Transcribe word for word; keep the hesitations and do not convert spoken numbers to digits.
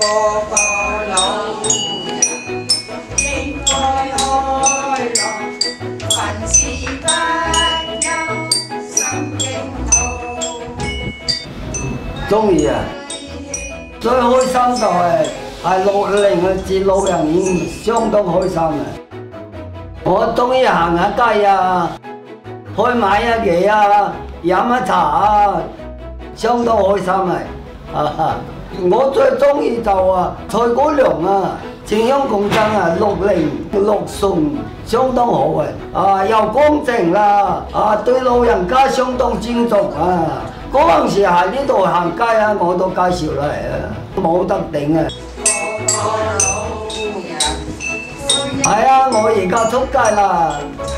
個個老人應該開朗，凡事不憂，心境好。 中意啊！最開心就係係六零至老人院，相當開心啊！我中意行下街啊，去買下嘢啊，飲下茶啊，相當開心啊！啊！我最中意就啊蔡姑娘啊，前香共振啊，六零六順相當好嘅，啊又乾淨啦，啊對老人家相當尊重啊！嗰陣時喺呢度行街啊，我都介紹嚟啊，冇得頂啊！係啊，我而家出街啦。